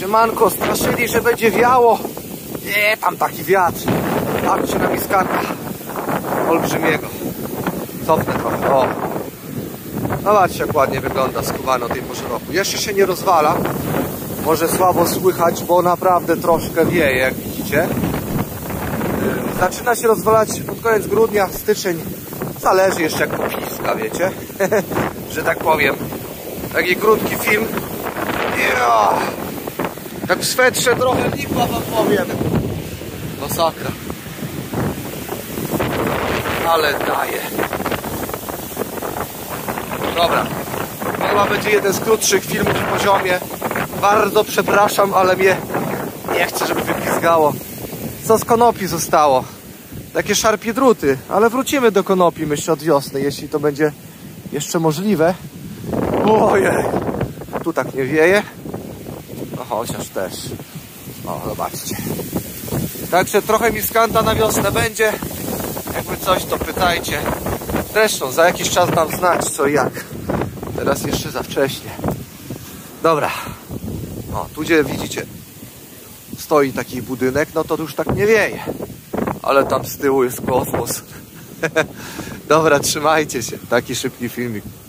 Siemanko, straszyli, że będzie wiało. Nie, tam taki wiatr. Patrzcie na miskanta olbrzymiego. Cofnę trochę, o. Zobaczcie, jak ładnie wygląda skubano tej porze roku. Jeszcze się nie rozwala. Może słabo słychać, bo naprawdę troszkę wieje, jak widzicie. Zaczyna się rozwalać pod koniec grudnia, styczeń. Zależy jeszcze jak popiska, wiecie. Że tak powiem. Taki krótki film. Jak w swetrze trochę lipa, wam powiem. Masakra. Ale daje. Dobra. To chyba będzie jeden z krótszych filmów w poziomie. Bardzo przepraszam, ale mnie nie chcę, żeby wypizgało. Co z konopi zostało? Takie szarpie druty, ale wrócimy do konopi, myślę, od wiosny, jeśli to będzie jeszcze możliwe. Ojej, tu tak nie wieje. No chociaż też. O, zobaczcie. Także trochę miskanta na wiosnę będzie. Jakby coś, to pytajcie. Zresztą za jakiś czas dam znać co i jak. Teraz jeszcze za wcześnie. Dobra. O, tu gdzie widzicie stoi taki budynek, no to już tak nie wieje. Ale tam z tyłu jest kosmos. Dobra, trzymajcie się. Taki szybki filmik.